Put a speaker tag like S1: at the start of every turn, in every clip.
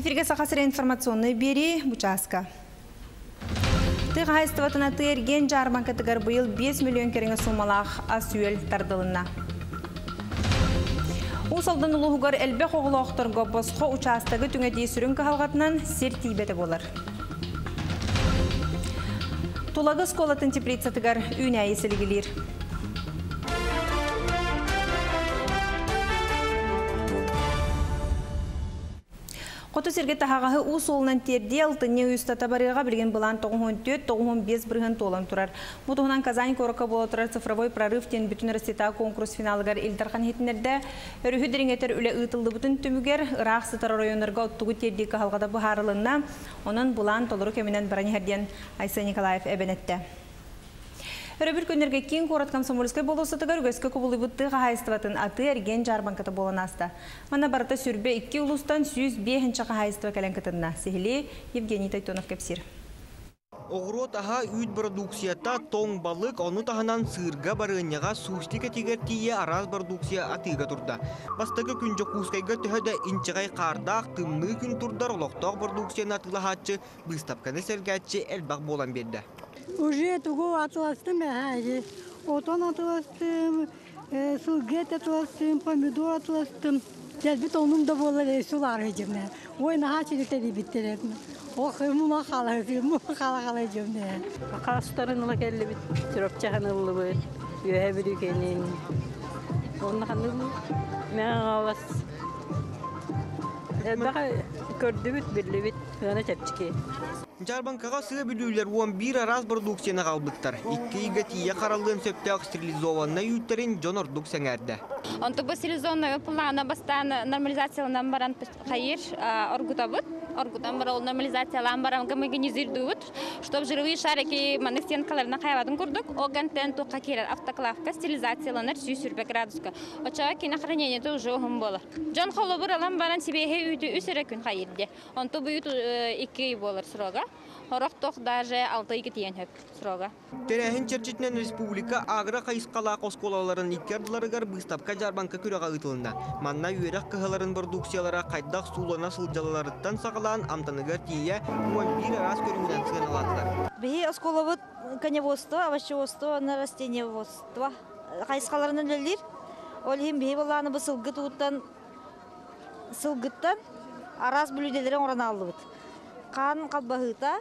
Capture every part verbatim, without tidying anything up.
S1: Эфирге сақасыры информационный бери Бучаска. Тыға хайстыватына тыерген жарман катыгар бұйыл бес миллион кереңі сумалақ асуел тардылына. Усалдан улуғығар әлбе қоғылуақтырға босқо участағы түңеде сүрін қағалғатынан сер тейбеті болар. Тулагы сколатын теплицатыгар үйне есілгілер. Қоты сергет тағағы ұс олынан терде алтыне үстата барыға білген бұлан тоғын төрт тоғын бес бірген толан тұрар. Мұтығынан Казань қорыққа бола тұрар цифровой прорыв тен бүтін растета конкурс финалығар елдарқан етінерді. Өріхі діріңетер үлі ұтылды бұтын түмігер ұрақ сытар районарға ұттығы терде қағалғада бұхарылына, оның бұлан толыры кемінен бірәнерден Айса Николаев әбенетті. Өрөбір көнерге кейін қорат комсомольскай болусатыгар үгескі көбілі бұттыға хайыстыватын аты әрген жарбанкаты болан аста. Мана барыта сүрбе икки улустан сүйіз бейхінчаға хайыстыва кәлен кітінна. Сехілі Евгений Тайтонов кәпсір.
S2: Оғырот аға үйд продукцията тоң балық, оны тағынан сырға барыняға сустика тигертие араз продукция атыға тұрда. Бастығы күнжі қуыскайға түхеді инчығай қардақ, тымны күн тұрдар олықтақ продукцияны атылы хатшы, бұстапқаны сәргәтші әлбақ болан берді.
S3: Уже туго атластым, отон атластым, сылгет атластым, помидор атластым. Жәлбет оның да болар сулар жемне. Ой, наға чиліктері біттеретім. Ох, мұна қалай, мұна қалай жемне.
S4: Қастарынылы кәлі біт, түріп жағанылы бұд, үйе бір үйкенен. Оны қанылы, мен қалас. Әлбәға көрді біт, бірлі біт, ғана чәпчіке.
S2: Жарбанкаға сығы білулер он бір араз продукцияны қалбыттар. Икки игі тие қаралығын сөптәқ стерилизованна үйіттерін жон ордық сәңәрді.
S5: Онты бұл стерилизованна өпілағына бастан нормализациялынан баран қайыр оргута бұд. Оргутан бар ол нормализациялан баран гомогенизирді бұд. Чтоб жировые шарики маның стенкаларына қайвадың көрдік. Оған тән тоққа керер автоклавка стерилизацияланар сүй сүрбе градуска. Очаға кейін охранениеті уже оғым болар. Жон қолы бұралан баран себеге үйті үсірі күн қайырде. Онты бұл үйті екі болар сұрога. Хорох тох даже алты икки тиен хөп срога.
S2: Терехин черчитнен республика агра кайыскала косколаларын иккердыларыгар быстапка жарбанка күрәгә ытылында. Манна юрак кыһаларын продукциялара кайдак сулана сылжаларыттан сагалан амтаныгар тие он бір раз көрүнүдән сыгыналатылар.
S6: Бе осколовод коневодство, овощеводство, на растениеводство. Кайыскаларынан өллер. Ол хим бе баланы бу сылгытуттан сылгыттан араз бүлүделерин орана алды. Қан қалбағыта,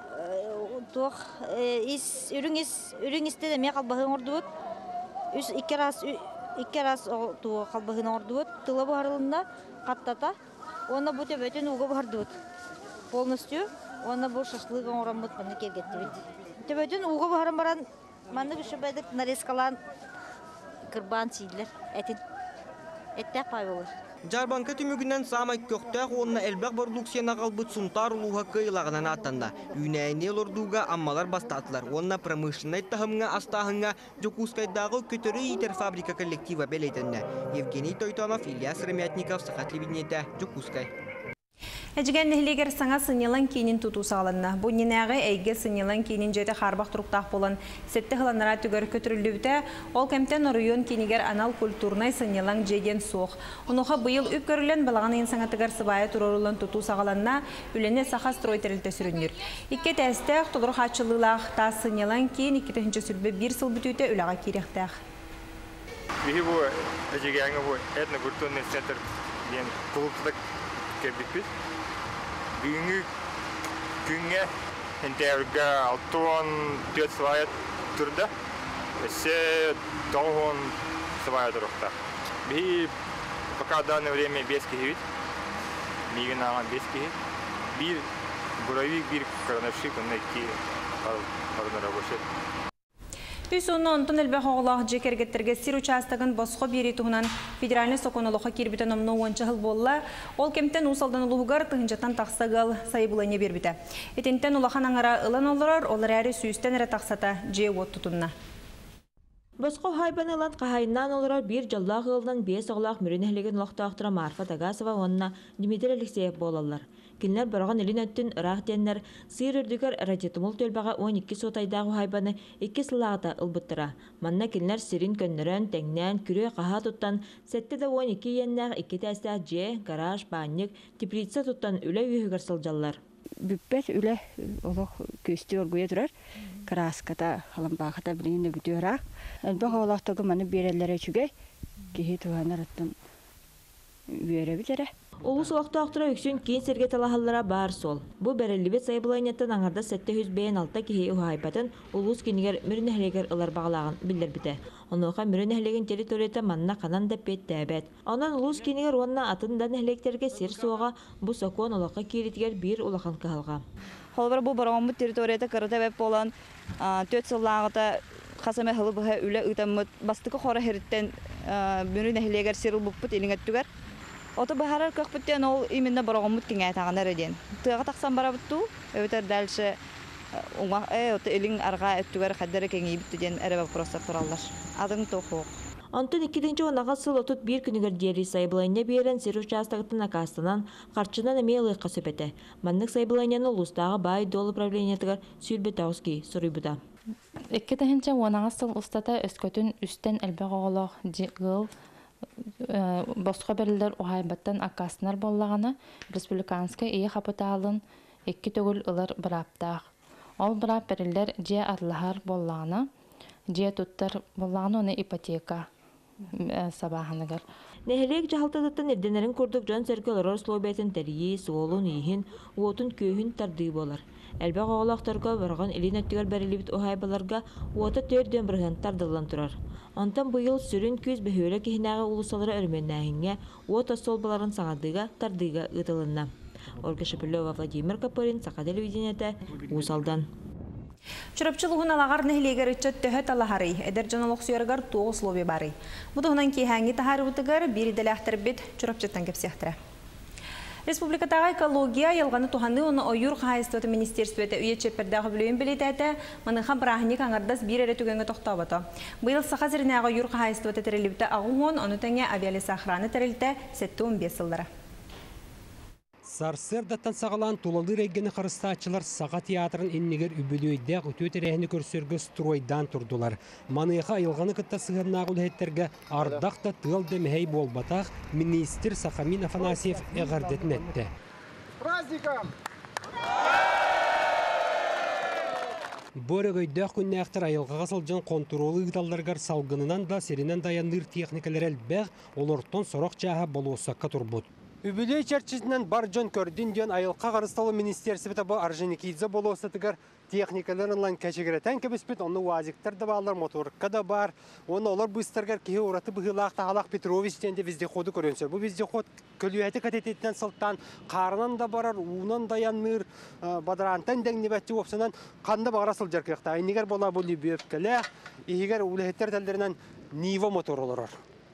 S6: тоқ үріңіз үріңізді де ме қалбағын ордуыд, икки раз туғы қалбағын ордуыд, тылы бұғарылында қаттата, оны бұт өбөтін ұғы бұғардуыд. Полностью, оны бұл шашлығын орамыд бұны кергетті бет. Төбөтін ұғы бұғарын баран, маңны күші бәдік нарезкалан кырбан сейділер, әтін, әттәк пай болыр.
S2: Жарбанка түмігінен самай көқтәқ онына әлбәқ продукцияна қалбыт сұнтар ұлуға кыйлағынан аттанда. Үйнәйне лордуға аммалар бастатылар. Онына промышленный тахымға астағынға Жокускайдағы көтірі итер фабрика коллектива бәлейтінді. Евгений Тойтонов, Ильяс Ремятников, Сақат Лебеднеті, Жокускай.
S1: Әжіген нәхілегер саңа сынелан кейінін тұту сағалынна. Бұл ненәғі әйге сынелан кейінін жөйті қарбақ тұрықтақ болын. Сетті ғыланара түгір көтірілуіті, ол кәмтен орыйон кейінігер анал культурнай сынелан жейден соқ. Онуға бұйыл үп көрілен балаған ең саңатығар сыбайы тұрорылын тұту сағаланна үлене сақа стройтерілті сүріндір. Икке тәстәқ тұлыр қатшылылақ та сынелан кейін икки тәхінші сүрбе бір сыл бүтуіті үліға керектәқ.
S7: Бейі бұл әжігеңі бұл әтіні күртуының центр ден құлыптық кәбітпіз. Бүгінгі күнге әнтәуірге алтуан төрт сылайы тұрды. Әсе тоғын сылайы тұрықта. Бейі пока данное время без кехевит. Мигін аған без кехет. Бір бұравик, бір коронавшик, онна ки арына рабочет.
S1: Үс оны онтын әлбәқ оғылақ жекергеттерге сир участығын босқо бері тұғынан федеральный соқонылыққа кербітен омны ончы ғыл болла, ол кемтен ұсалдан ұлығығар тұхынжаттан тақсағыл сайбылыне бербіті. Етентен ұлақан аңара ұлан олырар, олар әрі сүйістен әрі тақсата же от тұтынна.
S8: Босқо хайбан ылан қағайыннан олырар бір жаллақ ғылдан бес оғылақ мүрін әлеген ұлақтақтыра Марфа Тагасова онына Дмитрий Алексеев болалар. кинлер бараган элин өттүн ырах деннер сыыр үрдүгөр радиотумул төлбага он икки сотайдагы хайбаны икки сылаагата ылбыттыра. Манна кинлер сирин көннөрөн теңнен күрө каха туттан сетте да он икки яннак икки тәстә же гараж банник теплица туттан үле үйгөр сылжаллар.
S9: Бүппет үле олох көстү оргуя турар. Краската халамбахата билинде бүтөрак. Элбе олохтогу маны береллере чүгөй. Кихи туганараттан үйөрө битере.
S8: Улус уақта-уақтыра үксін кейін серге талахаллара бар сол. Бұ бәрелібет сайбылайнеттен аңарда сәтті жүз бейін алта кихи ұхайбатын улус кенігер мүрін әхлегер ылар бағалағын білдер біті. Онуға мүрін әхлеген территорията манна қанан да пет тәбәт. Онан улус кенігер онна атындан әхлектерге сер суаға бұ сакуан олаққа кейлетігер бір улақан қағалға.
S10: Холбар бұ барауын бұд территорията қырыта бәп болан төт сыллағыта қасаме хылы бұға үлі ұтамыд бастықы қора херіттен мүрін әхлегер сер ұлбұппыт еліңеттігер. Ота бахарар көхпүттен ол именно барагымыт кеңе таганар эден. Тыга таксан барабытту, өтөр дальше уңа э ота элин арга өттүгөр хаддары кеңе биттен эре вопростар тураллар. Адың тохок.
S8: Антон иккидинчи онага сыл отут бир күнүгөр дери сайбылайна берен сер участогтун акастынан карчынан эме ылыкка сөпете. Маннык сайбылайнаны улустагы бай долы правлениятыгар Сүйбетауский сурuybuda.
S11: Экки тахинча онага сыл устата өскөтүн үстен элбе оголох жыл Босқа берілдер ұхайбаттан акасынар боллағана республиканскай ие қапыталын екі төгіл ұлар бұраптақ. Ол бұрап берілдер же атлахар боллағана, же тұттар боллағана оны ипотека сабағанығыр.
S8: Нәхелек жағалтадаттан ерденерін көрдік жан сәркел ұрар слобетін тәрие, суолун, ихин, уотун көйін тарды болар. Әлбәқ оғалақтарға барған елін өттігер бәрілібіт ұхайбаларға уота төрден бірген тардылан тұрар. Онтан бұйыл сүрін көз бөхөлі кехінағы ұлысалары өрменнәйінге уота солбаларын саңадыға тардыға ұтылынна. Ольга Шепелева, Владимир Капырин, Сақа телевидениеті, Усалдан.
S1: Чурапчылығын алағар нәхілегер үтчет төхет алағары, әдір жаналық сүйергар тоғы слоби бары. Бұдығынан кейхәңі тахары бұтығар бір иделәқтір бет чурапчеттан кепсияқтыры. Республикатағы экология ялғаны туханы оны ойыр қайыстыты министерстветі үйе чеппердағы білуін білетәті, мұныға бірағынек аңардас бір әрі түгенгі тоқтабыты. Бұйыл сақа зірінәғы ойыр қайыстыты тәреліпті ағуын, оны тәңе авиалесі ақыраны тәреліпті сәтті он бес сылдары.
S12: Сарсырдаттан сағалан тулалы рәйгені қарыстатчылар Саға театрын еннегер үбілуйдәқ өтөт әрәхіні көрсергі стройдан тұрдылар. Маныйға айылғаны күтті сығырнағы үлхеттерге ардақта тыл демейй болбатақ министр Сақамин Афанасьев әғардетін әтті.
S13: Праздникам!
S12: Бөрі өйдәқ күнне әқтір айылғаға салжан контролы ұйталдарғар салғынынан да серінен даяныр техникалер әлбәқ олортон сорық жаға болуысаққа тұрбұд. Үбілей чәрчізінен бар жон көрдін ден айылқа қарысталы министерсібеті бұл Арженикидзе болу сатығар техникаларынан кәшігіретен кәбіспет, оны уазиктар да балар, моторка да бар. Оны олар бұстарғар кейі ораты бұғылақта Алақ Петрович денде вездеходы көрінсер. Бұл вездеход көлуәті кәтететінен сылттан қарынан да барар, уынан даяныр, бадарантан дәңнебәтті опсынан қанда бағара сылжар кіқта. Айнегер бола бұл бөпкілі, егер үләхеттер тәлдерінен Nivo motor olurur.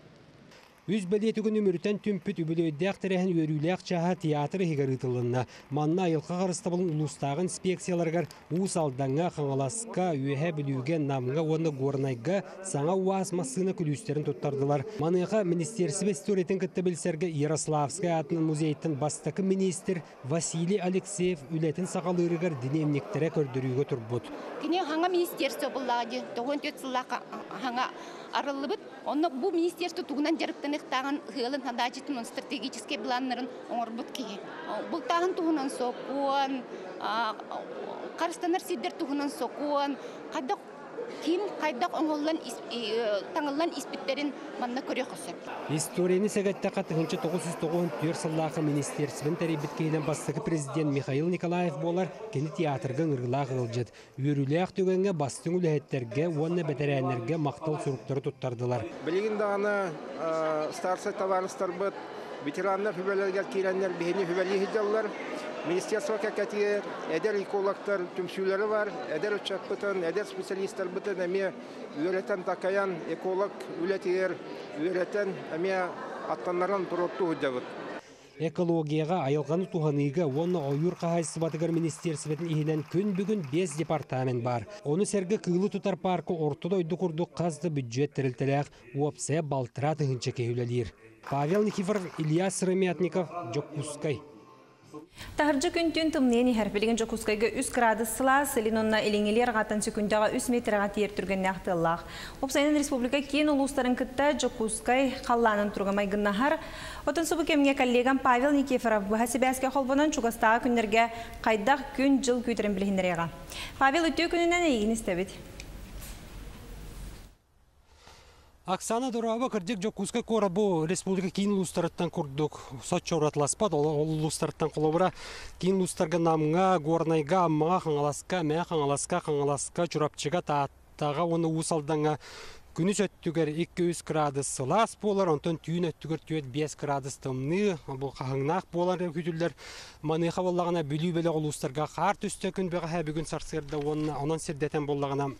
S12: Үз бәлеті күні мүрітен түмпіт үбілөйдәқ тәрәхін өріләқ чаға театры хегарытылынна. Манна айылқа қарысты болын ұлыстағы инспекцияларғар ұс алданға, қаңаласқа, үйәе білуге, намға, оны горнайға, саңа уаз масына күлістерін тұттардылар. Маныға министерсі бәстөретін күтті білсерге Ярославская атының музейттің бастықы министр Василий Алексеев үлетін сақалырығар динемнектері көрдірігі тұрбұд.
S14: Кіне хаңа министерство бұллағы, тоғын төт сыллаға хаңа арылыбыт, оны бұл министерство туғынан жарықтан иқтаған ғылын хандачетін стратегический планларын оңырбыт кей. Бұл тағын туғынан соқуын, қарыстанар сидер туғынан соқуын, қайдақ ким қайдақ оңылан таңылан испиттерін манна көре қосы.
S12: Историяны сәгәтті қатығыншы тоғыз жүз тоғыз төрт сыллағы министерсібін тәребіт кейінен бастығы президент Михаил Николаев болар кені театрға ұрғылақ ғылжет. Өріләқ төгенге бастың үләеттерге, оны бәтәрәнерге мақтал сұрықтары тұттардылар.
S13: Білеген дағаны старсай товарыстар бұд, ветерандар хүбәлерге кейленлер бейіне хүбәлі хиджалар. Министерство кәкәтігер, әдер экологтар түмсүлері бар, әдер ұчақ бұтын, әдер специалисттар бұтын, әме үйретен такаян эколог үлетігер, үйретен әме аттанларын тұротты ұддабыд.
S12: Экологияға айылғаны туғаныға оны ойыр қағайсы батығар министерсібетін ихінен күн бүгін бес департамент бар. Оны сәргі қылы тұтар парқы ортыда өйді құрдық қазды бюджет тірілтіләқ, уапсая балтыра тұғыншы кейілелер. Павел Никифоров, Илья Сыромятников, Жоккускай.
S1: Тахыржы күнтін тымнен әрпелеген Жокускайга үс градус сылас, Ленонна элеңелер ғаттан секундаға үс метрға тиер түрген нәқтыллақ. Опсайнын республика кен ұлыстарын кітті Жокускай қалланын тұрғамай гыннахар. Отын сұбы кемге коллегам Павел Никифоров бұхасы бәске қолбынан Чугастағы күндерге қайдақ күн жыл күйтерін білгендереға. Павел өтті күнінен егін істебет.
S12: Оксана Дурова кырдык Жокускай корабу республика кийин улустарыттан курдук. Сочо уратласпад, ол улустарыттан колобура кийин улустарга намга, горнайга, аммага, хаңаласка, мэ хаңаласка, хаңаласка, чурапчыга, тааттага, оны усалданга күнүс өттүгер эки жүз градус сылас болар, онтон түйін өттүгер түйет беш градус тымны, бұл қағыңнақ болар күтілдер. Маныха болағына бүлі бөлі улустарга қар түсті күн беға һәбі күн сарсырда, онан сердетен болағына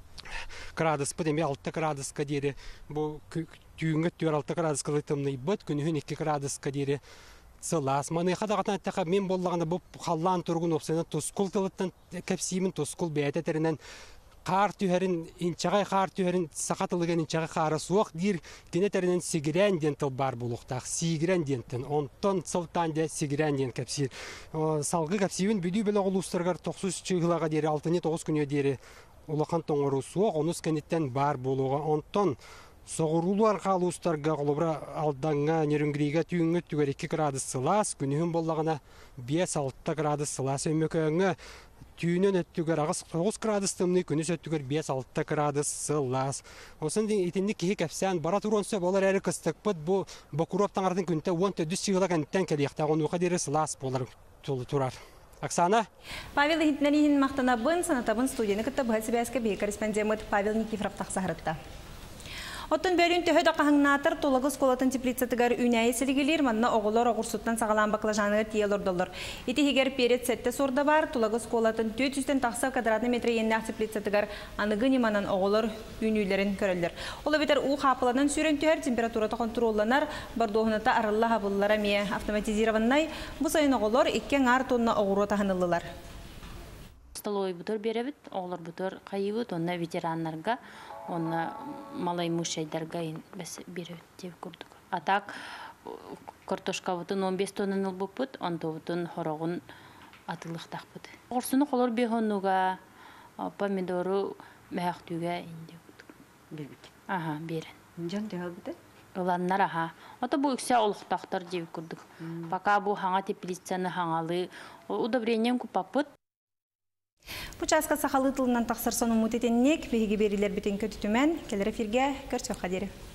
S12: градус бұд, еме алты градусқа дейірі, бұл түйінгі түйер алты градусқа лытымны бұд, күнігін екі градусқа дейірі сылас. Маныха дағатан әттіға мен болағына бұл қаллан тұрғын опсайна тұскул тылыттан кәпсеймін тұскул бәйті тәрінен қар түйерін, инчағай қар түйерін, сақатылыған инчағай қары суақ дейір, кене тәрінен сигірен ден тыл бар болуқтақ, сигірен дентін, онтон сылтан де сигірен ден кәпсейір. Салғы кәпсейін бүді бөлі ғылыстырғар тоқсыз чығылаға дейірі, алтыне тоғыз күне дейірі Улахан тоңыру суақ, оныз кәнеттен бар болуға. Онтон соғырулар қалуыстарға қолыбыра алданға, нерінгірейге түйінгі түгер екі градус сылас, күнігін болағына беш алты градус сылас. Өмекөңі түйінен өттігер ағыз тоғыз градус тымны, күніс өттігер беш алты градус сылас. Осын ден етінді кейі кәпсән бара тұронсы болар әрі қыстық бұд, бұл бақуроптан ардың күнті он төдіс сүйіла кәнттен кәлияқтағы, оны ұқа дері сылас болар тұрар. Оксана?
S1: Павел Хитнарихин мақтанабын, санатабын студияны күтті бұхасы бәскі бей корреспондент Павел Никифоров тақсағырытта. Оттын бәрін төхеді қағыңнатыр толығы сколатын теплицатығар үнәйі сілігелер, манна оғылар оғырсуттан сағалан бақылажаны тиелор доллар. Еті хегер перет сәтті сорда бар, толығы сколатын төрт жүзден тақсав квадратны метрі еннәқ теплицатығар анығы неманан оғылар үнүйлерін көрілдір. Олы бетер у қапыланын сүйрен төхер температураты контролланар, бардоғыныта арылла хабыллара ме автоматизированнай, бұл сайын оғылар еккен ар тонна оғыру тағынылылар.
S11: Столовый бутыр беребит, оғылар бутыр қайыбыт, онна ветеранларға, онна малай мушайдарға бәс беребит деп көрдік. Атак картошка бутын он беш тоннаныл бұппыт, онты бутын хорағын атылықтақ бұд. Орсыны қолыр бейхонуға, помидору мәқтуға инде бұд. Бербит? Аха, берін.
S15: Жан дегал бұд?
S11: Уланнар аха. Ота бұл үксе олықтақтар деп көрдік. Пока бұл хаңа теплицаны хаңалы, удобрением күпаппыт.
S1: Бұчасқа сақалы тылынан тақсыр соны мұт етеннек, бейгі берілер бітін көтітімен, келер эфирге көрсөқ қадері.